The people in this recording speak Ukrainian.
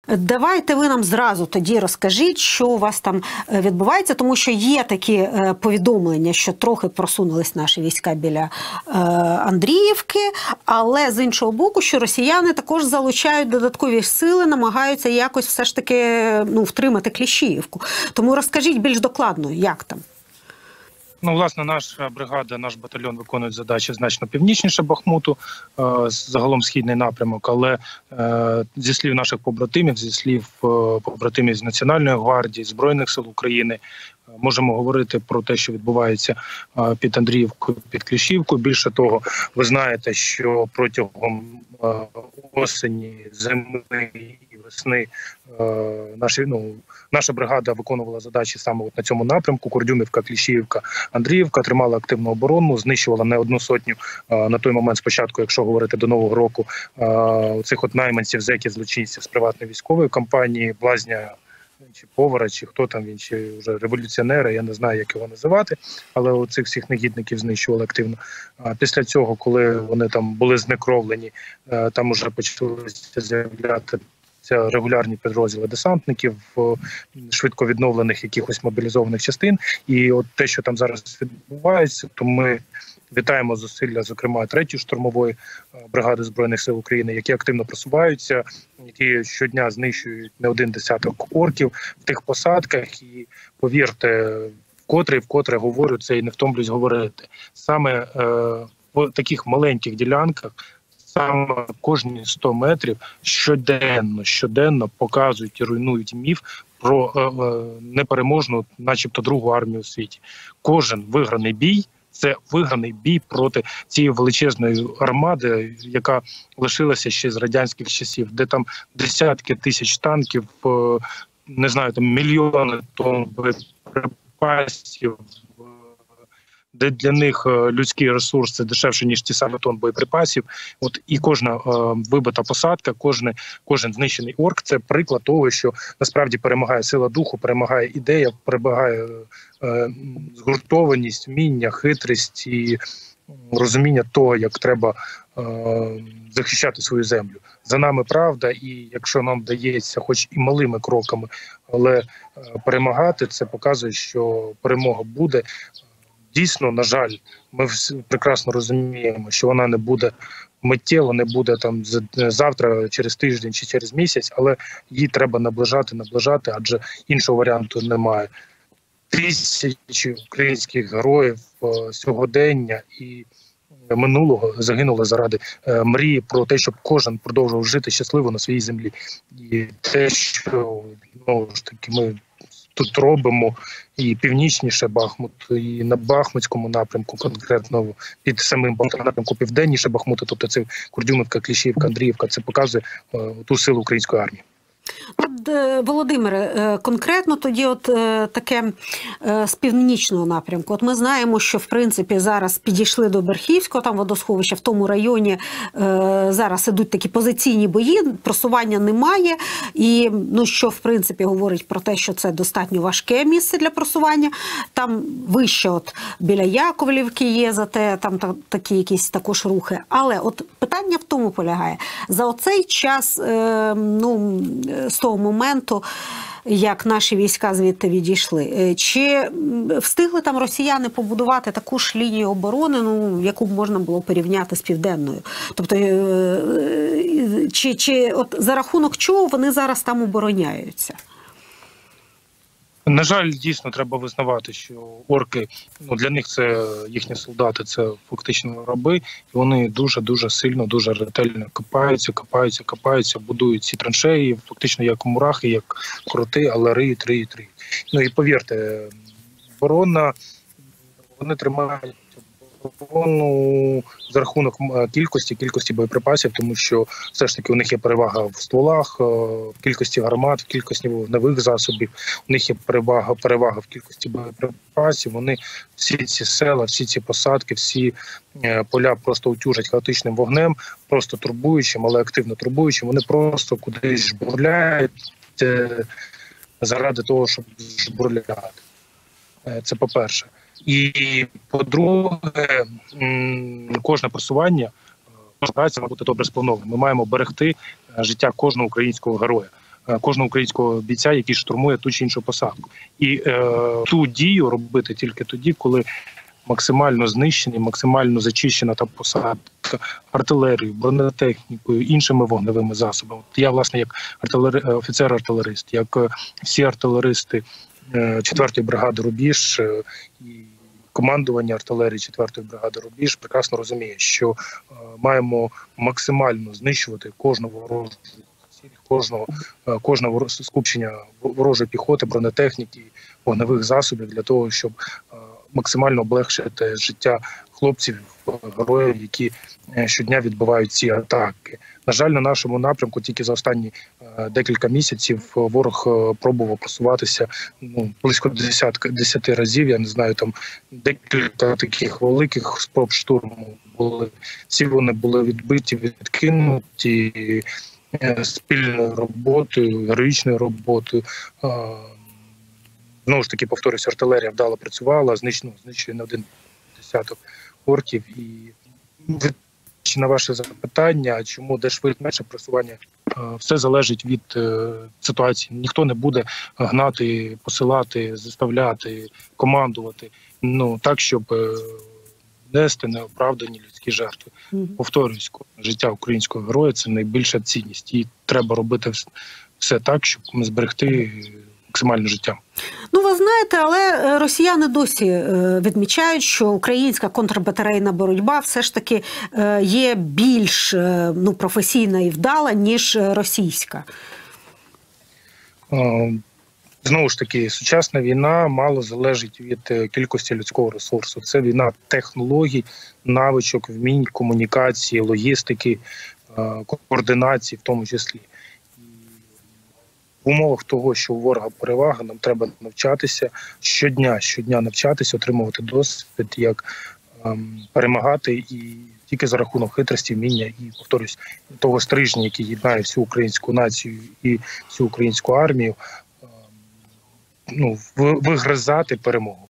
Давайте ви нам зразу тоді розкажіть, що у вас там відбувається, тому що є такі повідомлення, що трохи просунулись наші війська біля Андріївки, але з іншого боку, що росіяни також залучають додаткові сили, намагаються якось все ж таки втримати Кліщіївку. Тому розкажіть більш докладно, як там? Ну, власне, наша бригада, наш батальйон виконують задачі значно північніше Бахмуту, загалом східний напрямок, але зі слів наших побратимів, зі слів побратимів з Національної гвардії, Збройних сил України, можемо говорити про те, що відбувається під Андріївкою, під Кліщіївкою. Більше того, ви знаєте, що протягом осені, зими і весни наша бригада виконувала задачі саме на цьому напрямку. Курдюмівка, Кліщіївка, Андріївка, тримала активну оборону, знищувала не одну сотню на той момент спочатку, якщо говорити до Нового року, цих найманців, зеків, злочинців з приватної військової компанії, Блазня, чи Повара, чи хто там він, чи вже революціонери, я не знаю, як його називати, але оцих всіх негідників знищували активно. Після цього, коли вони там були знекровлені, там вже почалися з'являти регулярні підрозділи десантників, швидко відновлених якихось мобілізованих частин. І от те, що там зараз відбувається, то ми вітаємо зусилля, зокрема, 3-ї штурмової бригади Збройних сил України, які активно просуваються, які щодня знищують не один десяток орків в тих посадках. І повірте, вкотре говорю це і не втомлюсь говорити. Саме в таких маленьких ділянках, саме кожні 100 метрів щоденно показують і руйнують міф про непереможну, начебто, другу армію у світі. Кожен виграний бій – це виграний бій проти цієї величезної армади, яка лишилася ще з радянських часів, де там десятки тисяч танків, не знаю, там мільйони тонн боєприпасів, де для них людський ресурс це дешевше, ніж ті самі тонн боєприпасів. От і кожна вибита посадка, кожен знищений орк – це приклад того, що насправді перемагає сила духу, перемагає ідея, перемагає згуртованість, вміння, хитрість і розуміння того, як треба захищати свою землю. За нами правда, і якщо нам вдається, хоч і малими кроками, але перемагати, це показує, що перемога буде. Дійсно, на жаль, ми прекрасно розуміємо, що вона не буде миттєво, не буде там завтра, через тиждень чи через місяць, але її треба наближати, адже іншого варіанту немає. Тисячі українських героїв сьогодення і минулого загинули заради мрії про те, щоб кожен продовжував жити щасливо на своїй землі. І те, що, знову ж таки, ми тут робимо і північніше Бахмут, і на Бахмутському напрямку, конкретно під самим напрямку південніше Бахмута, тобто це Курдюмівка, Кліщіївка, Андріївка, це показує ту силу української армії. Володимире, конкретно тоді таке з північного напрямку. От ми знаємо, що в принципі зараз підійшли до Берхівського, там водосховища, в тому районі зараз ідуть такі позиційні бої, просування немає, і що в принципі говорить про те, що це достатньо важке місце для просування. Там вище біля Яковлівки є, зате там такі якісь також рухи. Але от питання в тому полягає, за оцей час, з того моменту, як наші війська звідти відійшли, чи встигли там росіяни побудувати таку ж лінію оборони, яку б можна було порівняти з Південною? Тобто, чи за рахунок чого вони зараз там обороняються? На жаль, дійсно треба визнавати, що орки, для них це їхні солдати, це фактично раби, і вони дуже сильно, дуже ретельно копаються, будують ці траншеї, фактично як мурахи, як кроти, але риють. І повірте, оборона, вони тримають оборону за рахунок кількості боєприпасів, тому що все ж таки у них є перевага в стволах, в кількості гармат, в кількості вогневих засобів, у них є перевага в кількості боєприпасів. Вони всі ці села, всі ці посадки, всі поля просто утюжать хаотичним вогнем, просто турбуючим, але активно турбуючим. Вони просто кудись жбурляють заради того, щоб жбурляти. Це по-перше. І, по-друге, кожне просування, кожна праця має бути добре спланована. Ми маємо берегти життя кожного українського героя. кожного українського бійця, який штурмує ту чи іншу посадку. І ту дію робити тільки тоді, коли максимально знищені, максимально зачищена та посадка артилерією, бронетехнікою, іншими вогневими засобами. Я, власне, як офіцер-артилерист, як всі артилеристи 4-ї бригади «Рубіж» і командування артилерії 4-ї бригади «Рубіж» прекрасно розуміє, що маємо максимально знищувати кожну ворожу ціль, кожне скупчення ворожої піхоти, бронетехніки, вогневих засобів для того, щоб максимально облегшити життя хлопців, героїв, які щодня відбивають ці атаки. На жаль, на нашому напрямку тільки за останні декілька місяців ворог пробував просуватися близько 10 разів. Я не знаю, там декілька таких великих спроб штурму були. Всі вони були відбиті, відкинуті спільною роботою, героїчною роботою. Знову ж таки, повторюсь, артилерія вдало працювала, знищує не один десяток орків. І на ваше запитання, чому де швидше менше просування, все залежить від ситуації. Ніхто не буде гнати, посилати, заставляти, командувати, так, щоб нести неоправдані людські жертви. Повторюсь, життя українського героя – це найбільша цінність. І треба робити все так, щоб зберегти максимальне життя. Ви знаєте, але росіяни досі відмічають, що українська контрбатарейна боротьба все ж таки є більш професійна і вдала, ніж російська. Знову ж таки, сучасна війна мало залежить від кількості людського ресурсу. Це війна технологій, навичок, вмінь, комунікації, логістики, координації в тому числі. В умовах того, що у ворога перевага, нам треба навчатися щодня навчатися, отримувати досвід, як перемагати, і тільки за рахунок хитрості, вміння і, повторюсь, того стрижня, який єднає всю українську націю і всю українську армію, вигризати перемогу.